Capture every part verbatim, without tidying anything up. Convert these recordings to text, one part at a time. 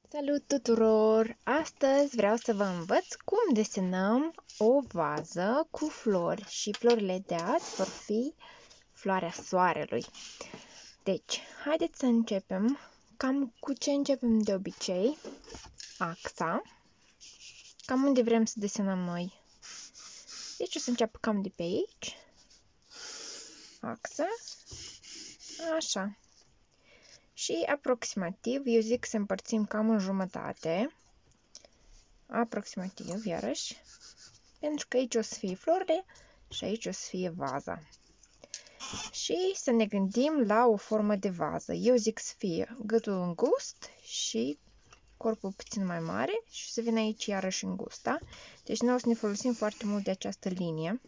Salut tuturor! Astăzi vreau să vă învăț cum desenăm o vază cu flori și florile de azi vor fi floarea soarelui. Deci, haideți să începem. Cam cu ce începem de obicei? Axa. Cam unde vrem să desenăm noi. Deci o să încep cam de pe aici. Axa. Așa. Și aproximativ, eu zic să împărțim cam în jumătate. Aproximativ, iarăși. Pentru că aici o să fie florile și aici o să fie vaza. Și să ne gândim la o formă de vază. Eu zic să fie gâtul îngust și corpul puțin mai mare și să vină aici iarăși îngust, da? Deci noi o să ne folosim foarte mult de această linie.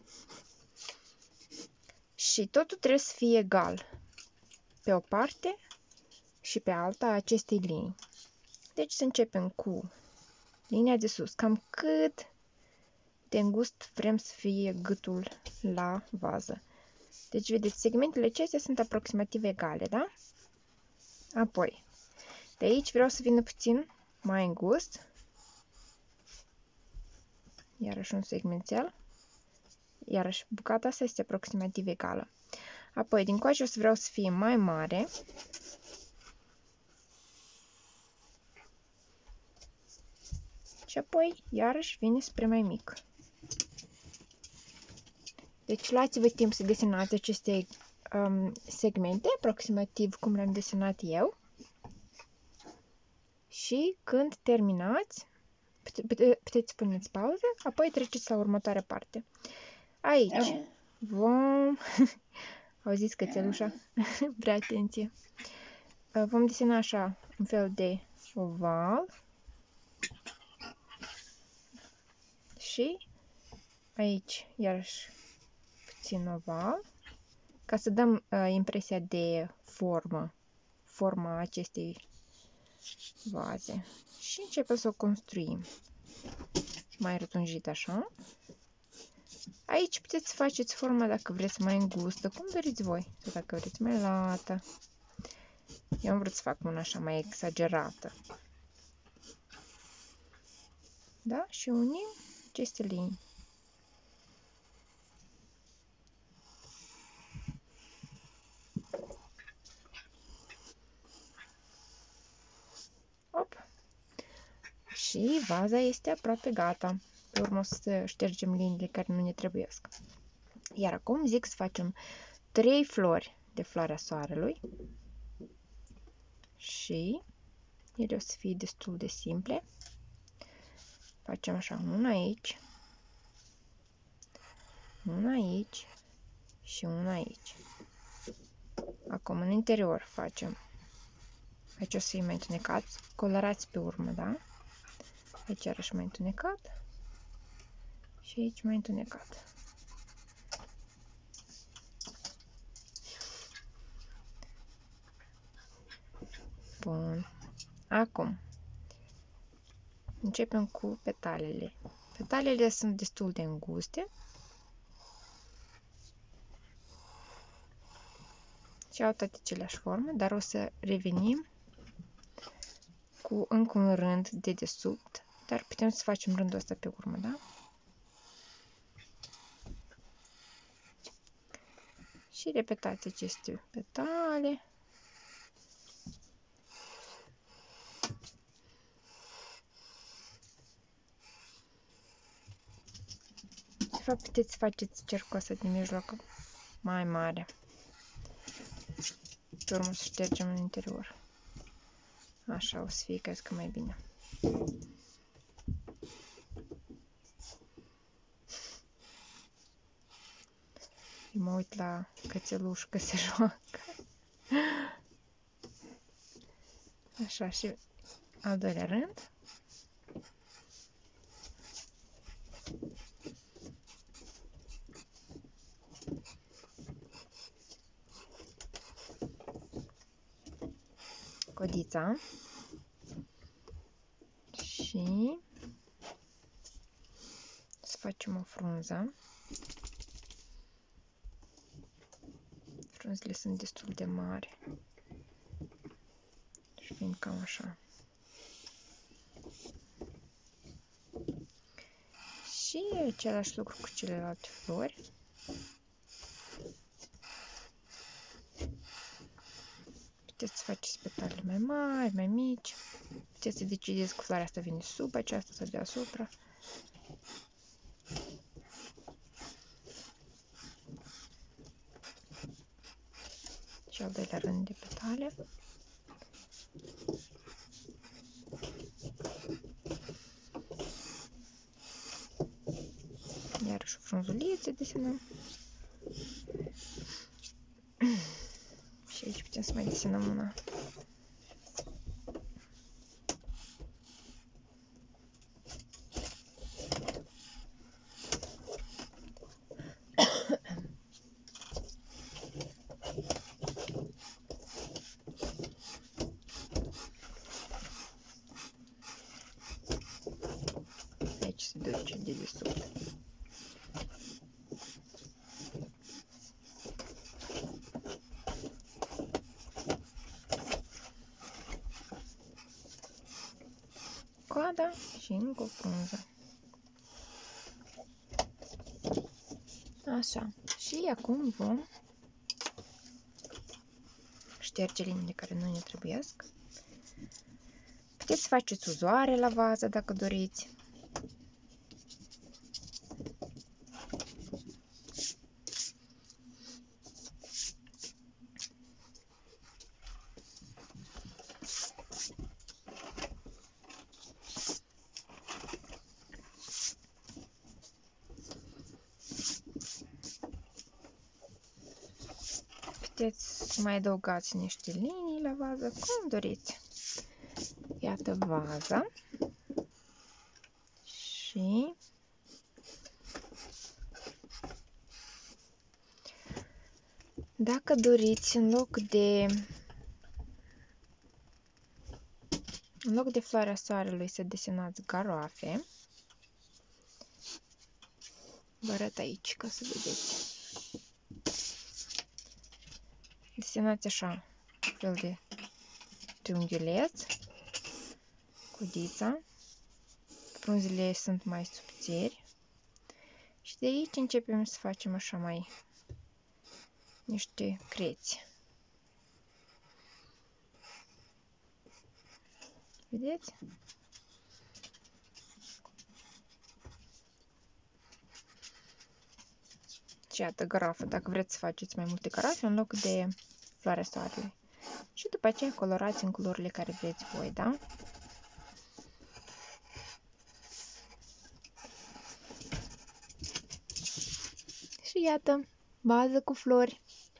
Și totul trebuie să fie egal pe o parte și pe alta a acestei linii. Deci să începem cu linia de sus, cam cât de îngust vrem să fie gâtul la vază. Deci, vedeți, segmentele acestea sunt aproximativ egale, da? Apoi, de aici vreau să vină puțin mai îngust. Iarăși un segmentel. Iarăși, bucata asta este aproximativ egală. Apoi, din coace o să vreau să fie mai mare. Și apoi, iarăși, vine spre mai mic. Deci, luați-vă timp să desenați aceste um, segmente, aproximativ cum le-am desenat eu. Și când terminați, pute puteți puneți pauză, apoi treceți la următoarea parte. Aici vom... Auziți cățelușa? Vrea atenție. Vom desena așa un fel de oval. Și aici, iarăși, puțin oval. Ca să dăm uh, impresia de formă. Forma acestei vaze. Și începem să o construim. Mai rotunjit așa. Aici puteți să faceți forma dacă vreți mai îngustă, cum doriți voi. Sau dacă vreți mai lată. Eu am vrut să fac una așa mai exagerată. Da? Și unim aceste linii. Op. Și vaza este aproape gata. Pe urmă o să ștergem liniile care nu ne trebuiesc. Iar acum zic să facem trei flori de floarea soarelui. Și ele o să fie destul de simple. Facem așa, una aici, una aici și una aici. Acum, în interior facem. Aici o să fie mai întunecat. Colorați pe urmă, da? Aici iarăși mai întunecat. Și aici mai întunecat. Bun. Acum, începem cu petalele. Petalele sunt destul de înguste. Și au toate aceleași forme, dar o să revenim cu încă un rând de desubt, dar putem să facem rândul ăsta pe urmă, da? Și repetați aceste petale. De fapt, puteți să faceți cercul ăsta din mijloc mai mare. Pe urmă să ștergem în interior. Așa o să fie, cred că mai bine. Eu mă uit la cățeluș că se joacă. Așa, și al doilea rând. Codița. Și să facem o frunză. Frunzele sunt destul de mari. Și vin cam așa. Și același lucru cu celelalte flori. Puteți să faceți petale mai mari, mai mici. Puteți să decideți că floarea asta vine sub aceasta sau deasupra. Și al doilea rând de petale. Iarăși o frunzuliță desenăm. Și aici putem să mai desenăm una. Aici se duce de desubt. Coada și încă o frunză. Așa. Și acum vom șterge liniile care nu ne trebuiesc. Puteți să faceți uzoare la vază dacă doriți. Puteți să mai adăugați niște linii la vază, cum doriți. Iată vaza. Și dacă doriți, în loc de în loc de floarea soarelui să desenați garoafe, vă arăt aici ca să vedeți. Desenați așa, un fel de triunghiuleț, codița, frunzele sunt mai subțiri și de aici începem să facem așa mai niște creți. Vedeți? Și iată garafă, dacă vreți să faceți mai multe garafe în loc de floarea soarelui. Și după aceea colorați în culorile care vreți voi, da? Și iată, bază cu flori.